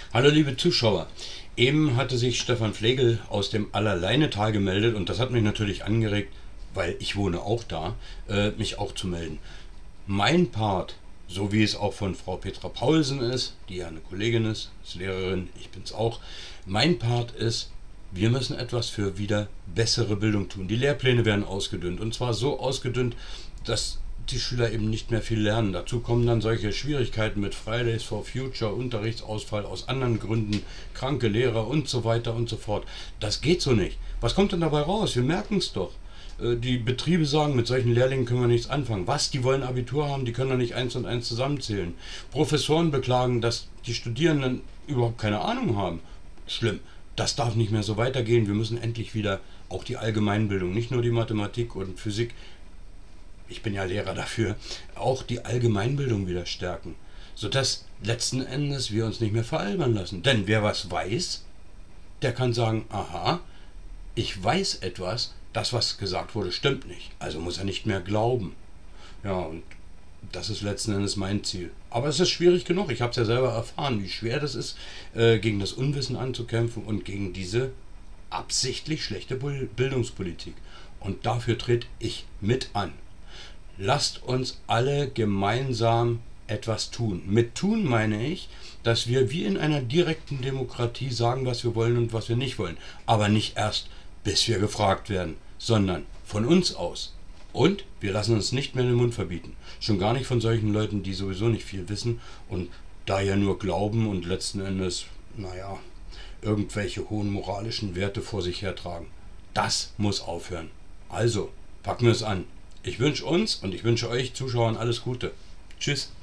Hallo liebe Zuschauer, eben hatte sich Stefan Flegel aus dem Allerleinetal gemeldet und das hat mich natürlich angeregt, weil ich wohne auch da, mich auch zu melden. Mein Part, so wie es auch von Frau Petra Paulsen ist, die ja eine Kollegin ist Lehrerin, ich bin's auch, mein Part ist, wir müssen etwas für wieder bessere Bildung tun. Die Lehrpläne werden ausgedünnt und zwar so ausgedünnt, dass die Schüler eben nicht mehr viel lernen. Dazu kommen dann solche Schwierigkeiten mit Fridays for Future, Unterrichtsausfall aus anderen Gründen, kranke Lehrer und so weiter und so fort. Das geht so nicht. Was kommt denn dabei raus? Wir merken es doch. Die Betriebe sagen, mit solchen Lehrlingen können wir nichts anfangen. Was? Die wollen Abitur haben, die können doch nicht eins und eins zusammenzählen. Professoren beklagen, dass die Studierenden überhaupt keine Ahnung haben. Schlimm. Das darf nicht mehr so weitergehen. Wir müssen endlich wieder auch die Allgemeinbildung, nicht nur die Mathematik und Physik, ich bin ja Lehrer dafür, auch die Allgemeinbildung wieder stärken, sodass letzten Endes wir uns nicht mehr veralbern lassen. Denn wer was weiß, der kann sagen, aha, ich weiß etwas, das was gesagt wurde stimmt nicht, also muss er nicht mehr glauben. Ja, und das ist letzten Endes mein Ziel. Aber es ist schwierig genug, ich habe es ja selber erfahren, wie schwer das ist, gegen das Unwissen anzukämpfen und gegen diese absichtlich schlechte Bildungspolitik. Und dafür trete ich mit an. Lasst uns alle gemeinsam etwas tun. Mit tun meine ich, dass wir wie in einer direkten Demokratie sagen, was wir wollen und was wir nicht wollen. Aber nicht erst, bis wir gefragt werden, sondern von uns aus. Und wir lassen uns nicht mehr den Mund verbieten. Schon gar nicht von solchen Leuten, die sowieso nicht viel wissen und daher nur glauben und letzten Endes, naja, irgendwelche hohen moralischen Werte vor sich hertragen. Das muss aufhören. Also, packen wir es an. Ich wünsche uns und ich wünsche euch Zuschauern alles Gute. Tschüss.